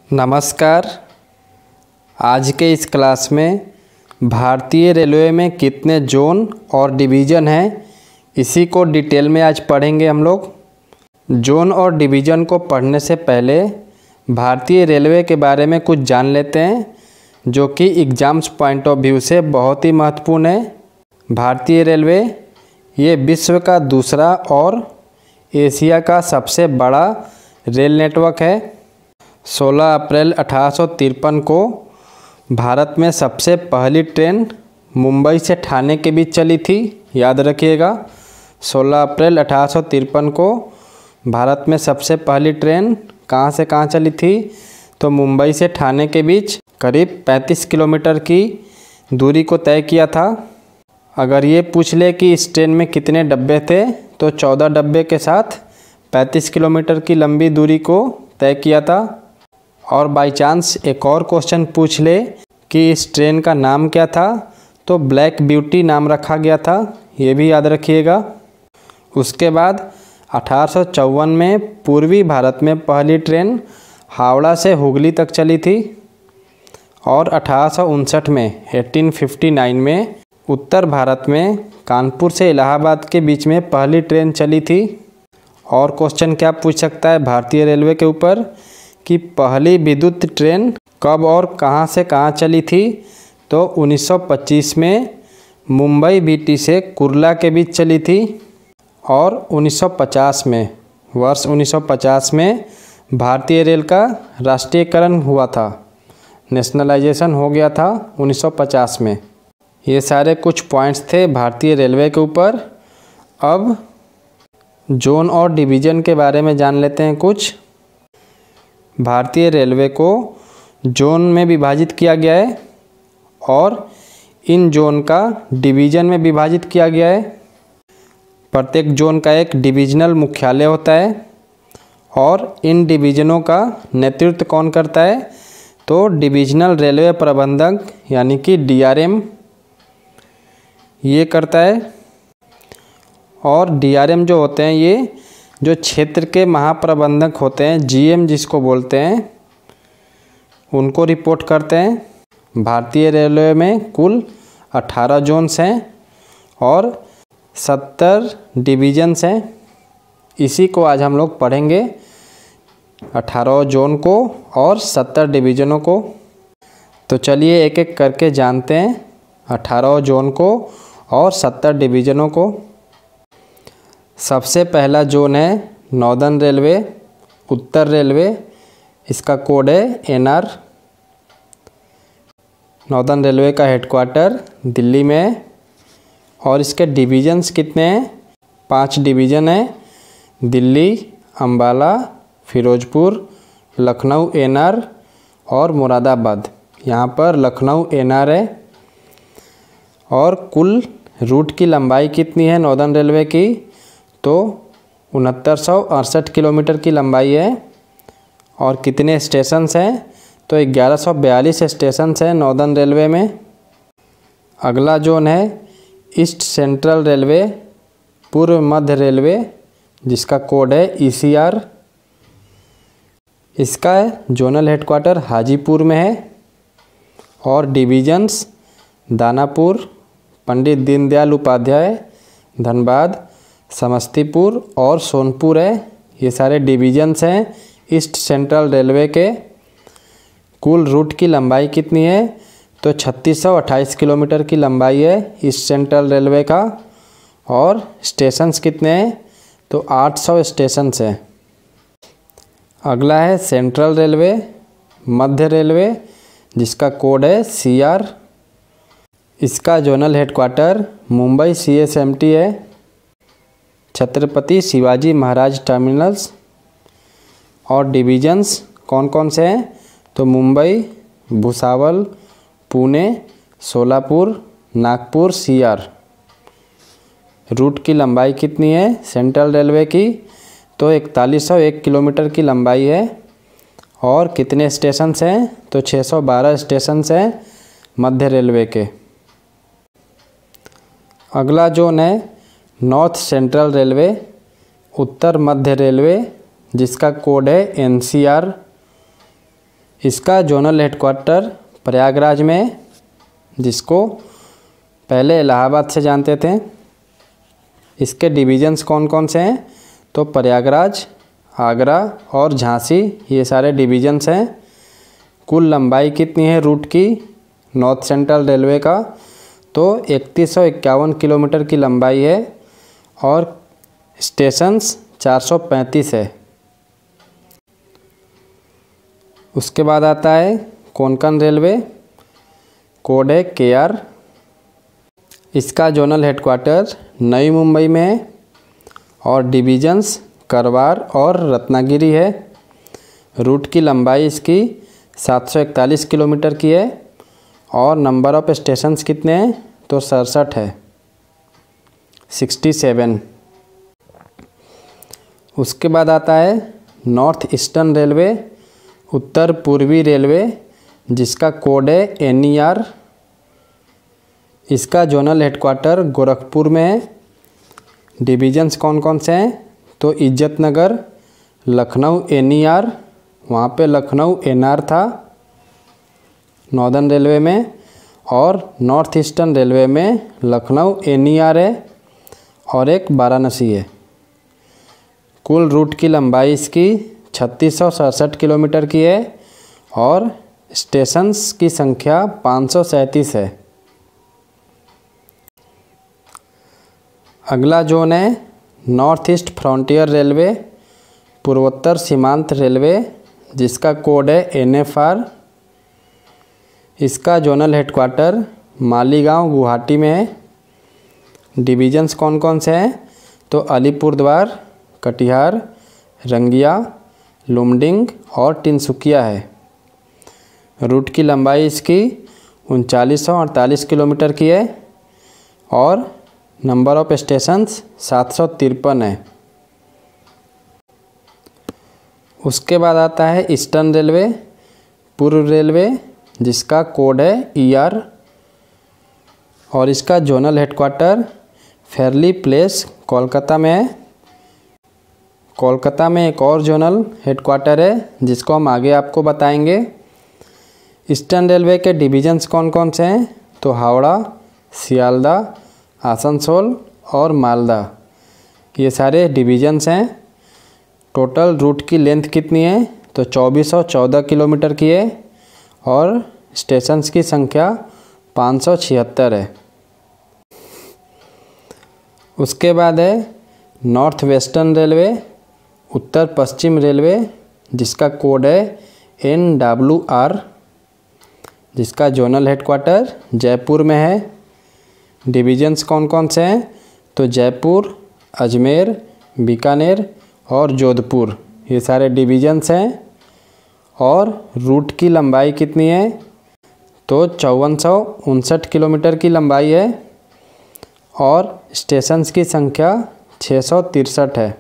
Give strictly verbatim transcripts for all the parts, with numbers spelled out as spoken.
नमस्कार। आज के इस क्लास में भारतीय रेलवे में कितने जोन और डिवीज़न हैं, इसी को डिटेल में आज पढ़ेंगे हम लोग। जोन और डिवीज़न को पढ़ने से पहले भारतीय रेलवे के बारे में कुछ जान लेते हैं, जो कि एग्ज़ाम्स पॉइंट ऑफ व्यू से बहुत ही महत्वपूर्ण है। भारतीय रेलवे ये विश्व का दूसरा और एशिया का सबसे बड़ा रेल नेटवर्क है। सोलह अप्रैल अठारह सौ तिरपन को भारत में सबसे पहली ट्रेन मुंबई से ठाणे के बीच चली थी। याद रखिएगा, सोलह अप्रैल अठारह सौ तिरपन को भारत में सबसे पहली ट्रेन कहाँ से कहाँ चली थी, तो मुंबई से ठाणे के बीच करीब पैंतीस किलोमीटर की दूरी को तय किया था। अगर ये पूछ ले कि इस ट्रेन में कितने डब्बे थे, तो चौदह डब्बे के साथ पैंतीस किलोमीटर की लंबी दूरी को तय किया था। और बाय चांस एक और क्वेश्चन पूछ ले कि इस ट्रेन का नाम क्या था, तो ब्लैक ब्यूटी नाम रखा गया था, ये भी याद रखिएगा। उसके बाद अठारह सौ चौवन में पूर्वी भारत में पहली ट्रेन हावड़ा से हुगली तक चली थी। और अठारह सौ उनसठ में अठारह सौ उनसठ में उत्तर भारत में कानपुर से इलाहाबाद के बीच में पहली ट्रेन चली थी। और क्वेश्चन क्या पूछ सकता है भारतीय रेलवे के ऊपर कि पहली विद्युत ट्रेन कब और कहां से कहां चली थी, तो उन्नीस सौ पच्चीस में मुंबई बीटी से कुर्ला के बीच चली थी। और उन्नीस सौ पचास में वर्ष उन्नीस सौ पचास में भारतीय रेल का राष्ट्रीयकरण हुआ था, नेशनलाइजेशन हो गया था उन्नीस सौ पचास में। ये सारे कुछ पॉइंट्स थे भारतीय रेलवे के ऊपर। अब जोन और डिवीज़न के बारे में जान लेते हैं कुछ। भारतीय रेलवे को जोन में विभाजित किया गया है और इन जोन का डिवीज़न में विभाजित किया गया है। प्रत्येक जोन का एक डिविजनल मुख्यालय होता है। और इन डिवीज़नों का नेतृत्व कौन करता है, तो डिविजनल रेलवे प्रबंधक यानी कि डी आर एम ये करता है। और डी आर एम जो होते हैं, ये जो क्षेत्र के महाप्रबंधक होते हैं, जी एम जिसको बोलते हैं, उनको रिपोर्ट करते हैं। भारतीय रेलवे में कुल अठारह जोन्स हैं और सत्तर डिवीज़न्स हैं। इसी को आज हम लोग पढ़ेंगे, अठारह जोन को और सत्तर डिवीज़नों को। तो चलिए एक एक करके जानते हैं अठारह जोन को और सत्तर डिवीज़नों को। सबसे पहला जोन है नॉर्दर्न रेलवे, उत्तर रेलवे। इसका कोड है एन आर। नॉर्दर्न रेलवे का हेडक्वार्टर दिल्ली में है। और इसके डिवीज़न्स कितने हैं, पांच डिवीज़न हैं, दिल्ली, अंबाला, फिरोजपुर, लखनऊ एन आर और मुरादाबाद। यहाँ पर लखनऊ एन आर है। और कुल रूट की लंबाई कितनी है नॉर्दर्न रेलवे की, तो उनहत्तर सौ अड़सठ किलोमीटर की लंबाई है। और कितने स्टेशंस हैं, तो ग्यारह सौ बयालीस स्टेशंस हैं नॉर्दर्न रेलवे में। अगला जोन है ईस्ट सेंट्रल रेलवे, पूर्व मध्य रेलवे, जिसका कोड है ई सी आर। इसका जोनल हेडक्वार्टर हाजीपुर में है। और डिवीज़न्स दानापुर, पंडित दीनदयाल उपाध्याय, धनबाद, समस्तीपुर और सोनपुर है। ये सारे डिवीज़न्स हैं ईस्ट सेंट्रल रेलवे के। कुल रूट की लंबाई कितनी है, तो छत्तीस सौ अट्ठाईस किलोमीटर की लंबाई है ईस्ट सेंट्रल रेलवे का। और स्टेशंस कितने हैं, तो आठ सौ स्टेशंस हैं। अगला है सेंट्रल रेलवे, मध्य रेलवे, जिसका कोड है सी आर। इसका zonal headquarter Mumbai C S M T है, छत्रपति शिवाजी महाराज टर्मिनल्स। और डिवीज़न्स कौन कौन से हैं, तो Mumbai, Bhusawal, Pune, Solapur, Nagpur, C R. Route की लंबाई कितनी है सेंट्रल रेलवे की, तो इकतालीस सौ एक किलोमीटर की लंबाई है। और कितने स्टेशंस हैं, तो छः सौ बारह स्टेशंस हैं मध्य रेलवे के। अगला जोन है नॉर्थ सेंट्रल रेलवे, उत्तर मध्य रेलवे, जिसका कोड है एन सी आर। इसका जोनल हेडक्वार्टर प्रयागराज में, जिसको पहले इलाहाबाद से जानते थे। इसके डिवीजन्स कौन कौन से हैं, तो प्रयागराज, आगरा और झांसी, ये सारे डिवीजन्स हैं। कुल लंबाई कितनी है रूट की नॉर्थ सेंट्रल रेलवे का, तो इकतीस सौ इक्यावन किलोमीटर की लंबाई है और स्टेशंस चार सौ पैंतीस है। उसके बाद आता है कोंकण रेलवे, कोड है के आर। इसका जोनल हेडक्वार्टर नई मुंबई में है और डिवीजन्स करवार और रत्नागिरी है। रूट की लंबाई इसकी सात सौ इकतालीस किलोमीटर की है और नंबर ऑफ स्टेशंस कितने हैं, तो सड़सठ है, सड़सठ। उसके बाद आता है नॉर्थ ईस्टर्न रेलवे, उत्तर पूर्वी रेलवे, जिसका कोड है एन ई आर। इसका जोनल हेडक्वार्टर गोरखपुर में है। डिवीजन्स कौन कौन से हैं, तो Izzatnagar, Lucknow N E R, वहाँ पे लखनऊ एन आर था नॉर्दर्न रेलवे में, और नॉर्थ ईस्टर्न रेलवे में लखनऊ एन ई आर है और एक वाराणसी है। कुल रूट की लंबाई इसकी छत्तीस सौ सड़सठ किलोमीटर की है और स्टेशंस की संख्या पाँच सौ सैंतीस है। अगला जोन है नॉर्थ ईस्ट फ्रंटियर रेलवे, पूर्वोत्तर सीमांत रेलवे, जिसका कोड है एन एफ आर। इसका जोनल हेडक्वार्टर मालीगांव गुवाहाटी में है। डिवीजन्स कौन कौन से हैं, तो अलीपुरद्वार, कटिहार, रंगिया, लुमडिंग और तिनसुकिया है। रूट की लंबाई इसकी उनचालीस सौ अड़तालीस किलोमीटर की है और नंबर ऑफ स्टेशंस सात सौ तिरपन है। उसके बाद आता है ईस्टर्न रेलवे, पूर्व रेलवे, जिसका कोड है ई आर और इसका zonal headquarter Fairlie place Kolkata में है। कोलकाता में एक और जोनल हेडक्वार्टर है जिसको हम आगे आपको बताएंगे। ईस्टर्न रेलवे के डिवीजन्स कौन कौन से हैं, तो हावड़ा, सियालदा, आसनसोल और मालदा, ये सारे डिवीजन्स हैं। टोटल रूट की लेंथ कितनी है, तो चौबीस सौ चौदह किलोमीटर की है और स्टेशंस की संख्या पाँच सौ छिहत्तर है। उसके बाद है नॉर्थ वेस्टर्न रेलवे, उत्तर पश्चिम रेलवे, जिसका कोड है एन डब्ल्यू आर, जिसका जोनल हेडक्वार्टर जयपुर में है। डिवीजन्स कौन कौन से हैं, तो जयपुर, अजमेर, बीकानेर और जोधपुर, ये सारे डिवीजन्स हैं। और रूट की लंबाई कितनी है, तो चौवन सौ उनसठ किलोमीटर की लंबाई है और स्टेशंस की संख्या छः सौ तिरसठ है।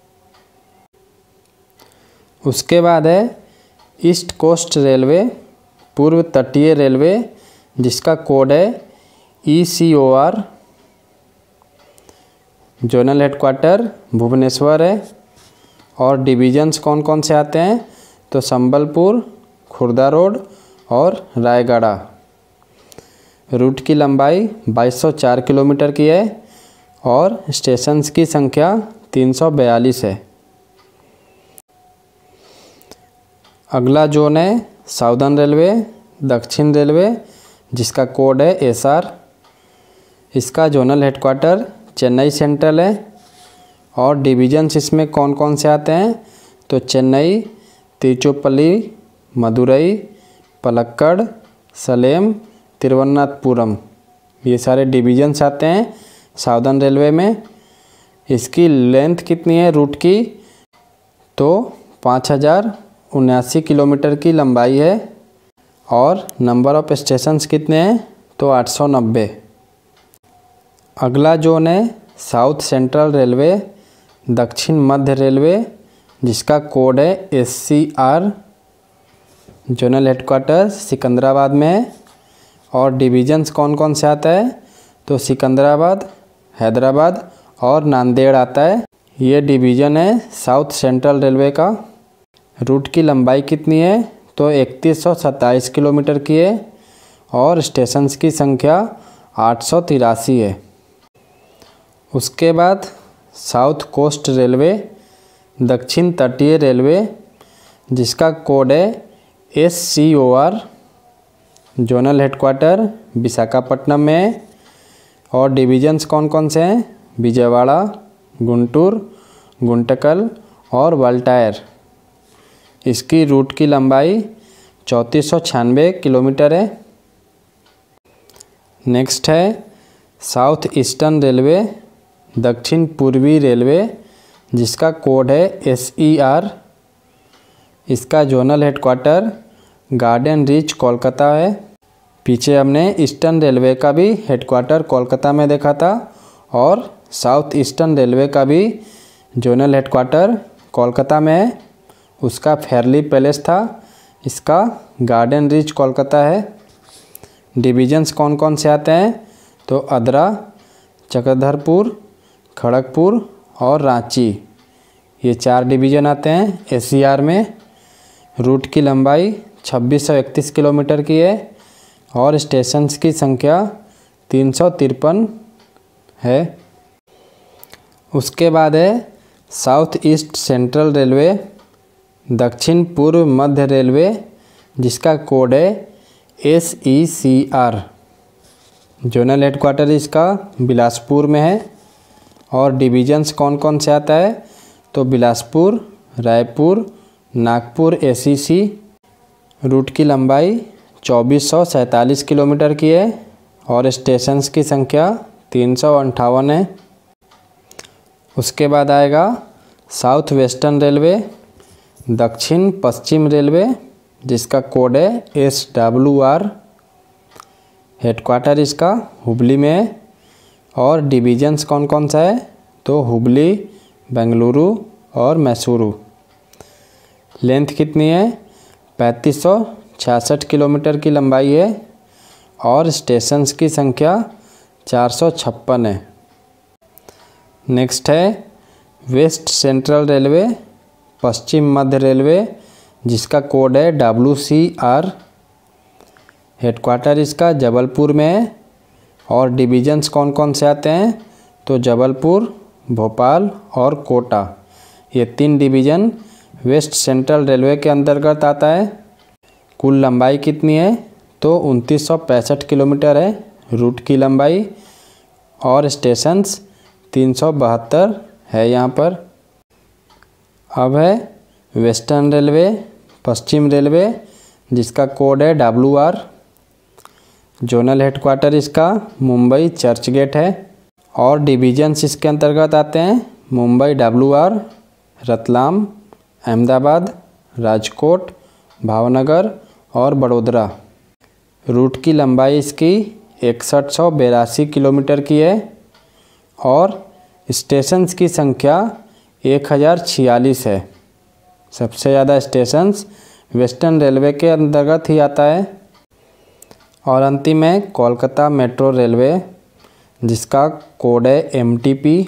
उसके बाद है ईस्ट कोस्ट रेलवे, पूर्व तटीय रेलवे, जिसका कोड है E C O R. Zonal headquarter Bhubaneswar है और डिवीजन्स कौन कौन से आते हैं, तो संबलपुर, खुर्दा रोड और रायगढ़। रूट की लंबाई बाईस सौ चार किलोमीटर की है और स्टेशंस की संख्या तीन सौ बयालीस है। अगला जोन है साउदर्न रेलवे, दक्षिण रेलवे, जिसका कोड है एस आर। इसका जोनल हेडक्वार्टर चेन्नई सेंट्रल है और डिवीजन्स इसमें कौन कौन से आते हैं, तो चेन्नई, तिरुचिरापल्ली, मदुरई, पलक्कड़, सलेम, तिरुवनंतपुरम, ये सारे डिवीजन्स आते हैं साउदर्न रेलवे में। इसकी लेंथ कितनी है रूट की, तो पाँच हज़ार उन्यासी किलोमीटर की लंबाई है और नंबर ऑफ स्टेशंस कितने हैं, तो आठ सौ नब्बे। अगला जोन है साउथ सेंट्रल रेलवे, दक्षिण मध्य रेलवे, जिसका कोड है S C R. Zonal headquarter Secunderabad में है और डिवीजन्स कौन कौन से आता है, तो सिकंदराबाद, हैदराबाद और नांदेड़ आता है। ये डिवीज़न है साउथ सेंट्रल रेलवे का। रूट की लंबाई कितनी है, तो इकतीस सौ सत्ताईस किलोमीटर की है और स्टेशंस की संख्या आठ सौ तिरासी है। उसके बाद साउथ कोस्ट रेलवे, दक्षिण तटीय रेलवे, जिसका कोड है S C O R, zonal headquarter Visakhapatnam में है और डिवीजन्स कौन कौन से हैं? विजयवाड़ा, गुंटूर, गुंटकल और वाल्टायर। इसकी रूट की लंबाई चौंतीस सौ छियानवे किलोमीटर है। नेक्स्ट है साउथ ईस्टर्न रेलवे, दक्षिण पूर्वी रेलवे, जिसका कोड है एस ई आर। इसका zonal headquarter garden reach Kolkata है। पीछे हमने ईस्टर्न रेलवे का भी हेडक्वार्टर कोलकाता में देखा था और साउथ ईस्टर्न रेलवे का भी जोनल हेडक्वार्टर कोलकाता में है। उसका फेयरली पैलेस था, इसका गार्डन रीच कोलकाता है। डिवीजन्स कौन कौन से आते हैं? तो अदरा, चक्रधरपुर, खड़गपुर और रांची, ये चार डिवीज़न आते हैं एस ई आर में। रूट की लंबाई छब्बीस सौ इकतीस किलोमीटर की है और स्टेशंस की संख्या तीन सौ तिरपन है। उसके बाद है साउथ ईस्ट सेंट्रल रेलवे, दक्षिण पूर्व मध्य रेलवे, जिसका कोड है S E C R. Zonal headquarter इसका बिलासपुर में है और डिवीजन्स कौन कौन से आता है? तो Bilaspur, Raipur, Nagpur A C C. Route की लंबाई चौबीस सौ सैंतालीस किलोमीटर की है और स्टेशंस की संख्या तीन सौ अंठावन है। उसके बाद आएगा साउथ वेस्टर्न रेलवे, दक्षिण पश्चिम रेलवे, जिसका कोड है एस डब्ल्यू आर। हेडक्वार्टर इसका हुबली में है और डिवीजन्स कौन कौन सा है? तो हुबली, बेंगलुरु और मैसूरू। लेंथ कितनी है? पैंतीस सौ छियासठ किलोमीटर की लंबाई है और स्टेशंस की संख्या चार सौ छप्पन है। नेक्स्ट है वेस्ट सेंट्रल रेलवे, पश्चिम मध्य रेलवे, जिसका कोड है डब्ल्यू सी आर। हेडक्वार्टर इसका जबलपुर में है और डिवीजन्स कौन कौन से आते हैं? तो जबलपुर, भोपाल और कोटा, ये तीन डिवीज़न वेस्ट सेंट्रल रेलवे के अंतर्गत आता है। कुल लंबाई कितनी है? तो उनतीस सौ पैंसठ किलोमीटर है रूट की लंबाई और स्टेशंस तीन सौ बहत्तर है यहाँ पर। अब है वेस्टर्न रेलवे, पश्चिम रेलवे, जिसका कोड है डब्ल्यू आर। जोनल हेडक्वार्टर इसका मुंबई चर्च गेट है और डिवीजन्स इसके अंतर्गत आते हैं मुंबई डब्ल्यू आर, रतलाम, अहमदाबाद, राजकोट, भावनगर और बड़ोदरा। रूट की लंबाई इसकी इकसठ सौ बेरासी किलोमीटर की है और स्टेशंस की संख्या एक हज़ार छियालीस है। सबसे ज़्यादा स्टेशंस वेस्टर्न रेलवे के अंतर्गत ही आता है। और अंतिम है कोलकाता मेट्रो रेलवे, जिसका कोड है एम टी पी।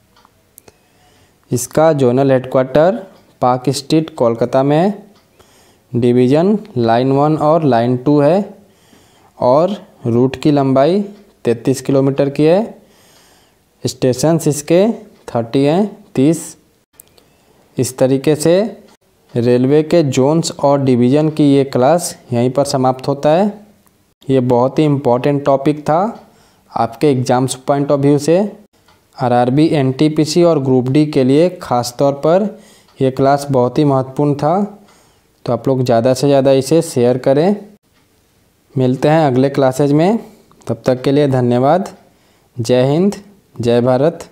इसका zonal headquarter park street Kolkata में है। डिवीज़न लाइन वन और लाइन टू है और रूट की लंबाई तैंतीस किलोमीटर की है। स्टेशंस इसके तीस हैं, तीस। इस तरीके से रेलवे के जोन्स और डिवीज़न की ये क्लास यहीं पर समाप्त होता है। ये बहुत ही इम्पोर्टेंट टॉपिक था आपके एग्ज़ाम्स पॉइंट ऑफ व्यू से। आरआरबी, एनटीपीसी और ग्रुप डी के लिए ख़ास तौर पर ये क्लास बहुत ही महत्वपूर्ण था, तो आप लोग ज़्यादा से ज़्यादा इसे शेयर करें। मिलते हैं अगले क्लासेज में, तब तक के लिए धन्यवाद। जय हिंद, जय भारत।